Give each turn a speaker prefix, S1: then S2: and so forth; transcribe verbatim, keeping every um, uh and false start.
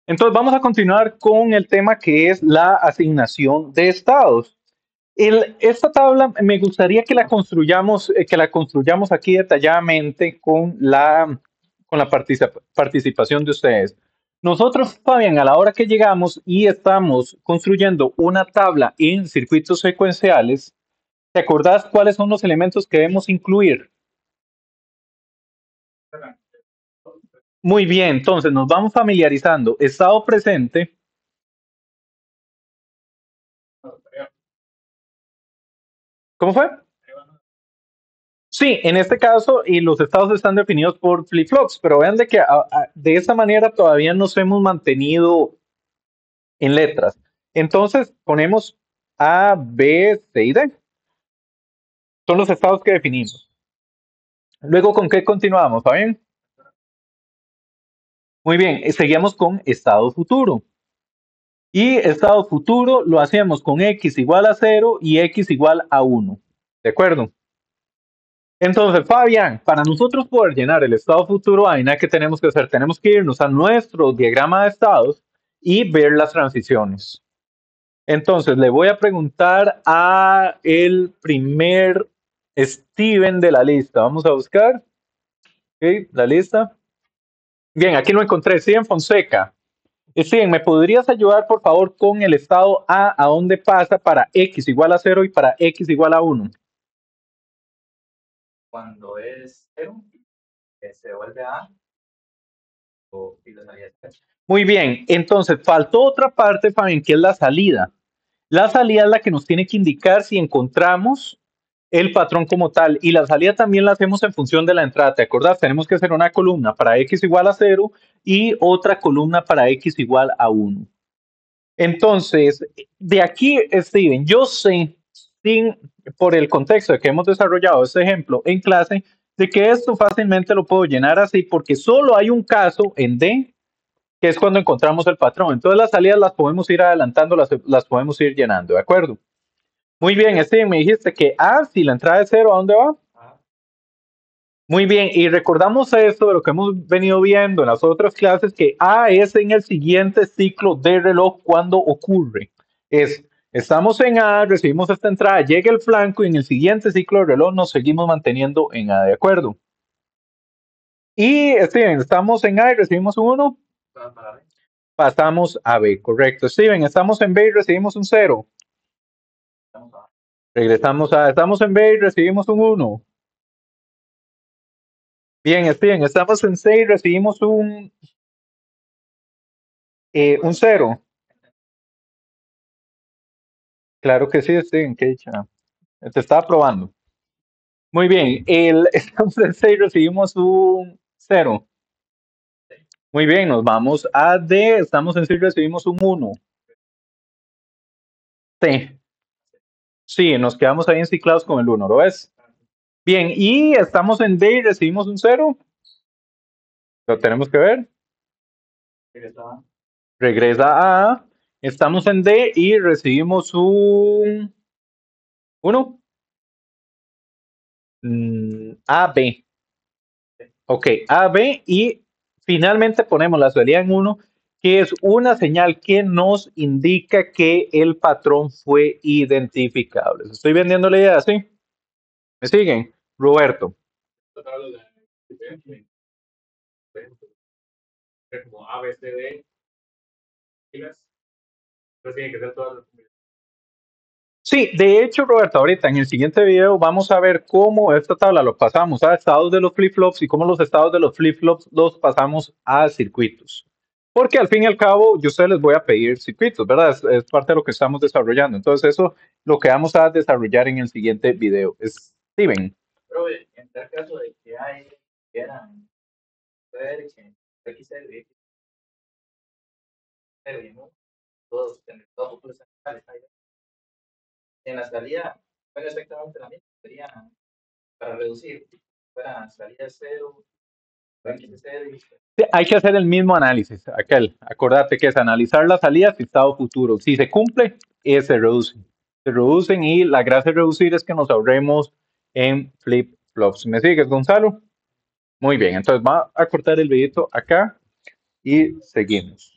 S1: Entonces vamos a continuar con el tema que es la asignación de estados. El- esta tabla me gustaría que la construyamos, eh, que la construyamos aquí detalladamente con la, con la participa- participación de ustedes. Nosotros, Fabián, a la hora que llegamos y estamos construyendo una tabla en circuitos secuenciales, ¿te acordás cuáles son los elementos que debemos incluir? Muy bien, entonces nos vamos familiarizando. Estado presente. ¿Cómo fue? Sí, en este caso, y los estados están definidos por flip-flops, pero vean de que a- a- de esta manera todavía nos hemos mantenido en letras. Entonces ponemos A, B, C y D. Son los estados que definimos. Luego, ¿con qué continuamos? ¿Está bien? Muy bien, eh, seguimos con estado futuro. Y estado futuro lo hacemos con x igual a cero y x igual a uno. ¿De acuerdo? Entonces, Fabián, para nosotros poder llenar el estado futuro, hay nada que tenemos que hacer. Tenemos que irnos a nuestro diagrama de estados y ver las transiciones. Entonces, le voy a preguntar a el primer Steven de la lista. Vamos a buscar. Ok, la lista. Bien, aquí lo encontré. Steven Fonseca. Steven, ¿me podrías ayudar, por favor, con el estado A, a dónde pasa para x igual a cero y para x igual a uno?
S2: Cuando es cero, eh, se vuelve a o y la salida es cero.
S1: Muy bien, entonces faltó otra parte, Fabián, que es la salida. La salida es la que nos tiene que indicar si encontramos el patrón como tal, y la salida también la hacemos en función de la entrada. ¿Te acordás? Tenemos que hacer una columna para x igual a cero y otra columna para x igual a uno. Entonces, de aquí, Steven, yo sé, sin, por el contexto de que hemos desarrollado este ejemplo en clase, de que esto fácilmente lo puedo llenar así porque solo hay un caso en D, que es cuando encontramos el patrón. Entonces las salidas las podemos ir adelantando, las, las podemos ir llenando, ¿de acuerdo? Muy bien, Steven, me dijiste que A, si la entrada es cero, ¿a dónde va?
S2: Ah,
S1: Muy bien, y recordamos esto de lo que hemos venido viendo en las otras clases, que A es en el siguiente ciclo de reloj cuando ocurre. Es, estamos en A, recibimos esta entrada, llega el flanco y en el siguiente ciclo de reloj nos seguimos manteniendo en A, ¿de acuerdo? Y Steven, estamos en A y recibimos un uno,
S2: para, para ver.
S1: pasamos a B, correcto. Steven, estamos en B y recibimos un cero.
S2: Vamos a
S1: Regresamos a, estamos en B y recibimos un uno. Bien, Steven, estamos en C y recibimos un, eh, un cero. Claro que sí, Steven, qué dicha. Te estaba probando. Muy bien, el, estamos en C y recibimos un cero. Muy bien, nos vamos a D, estamos en C y recibimos un uno. C. Sí, nos quedamos ahí enciclados con el uno, ¿lo ves? Bien, y estamos en D y recibimos un cero. Lo tenemos que ver.
S2: regresar.
S1: Regresa a A. Estamos en D y recibimos un uno. Mm, A B. Ok, A B y finalmente ponemos la salida en uno, que es una señal que nos indica que el patrón fue identificable. ¿Estoy vendiendo la idea? ¿Sí? ¿Me siguen? Roberto.
S2: Total, la- como A, B, C, D, sigas. Entonces tiene que ser todas las combinaciones.
S1: Sí, de hecho, Roberto, ahorita en el siguiente video vamos a ver cómo esta tabla lo pasamos a estados de los flip-flops y cómo los estados de los flip-flops los pasamos a circuitos. Porque al fin y al cabo, yo a ustedes les voy a pedir circuitos, ¿verdad? Es, es parte de lo que estamos desarrollando. Entonces, eso lo que vamos a desarrollar en el siguiente video. Steven.
S2: Pero eh, en tal caso de que hay, quieran ver que X, Y, X, Y, ¿no? Todos, en todos futuros centrales, ahí. En la salida, fuera exactamente la misma, sería para reducir, fuera salida cero, X, cero y
S1: Hay que hacer el mismo análisis, aquel. Acordate que es analizar las salidas y estado futuro. Si se cumple, eh, se reducen. Se reducen y la gracia de reducir es que nos ahorremos en flip-flops. ¿Me sigues, Gonzalo? Muy bien, entonces va a cortar el videito acá y seguimos.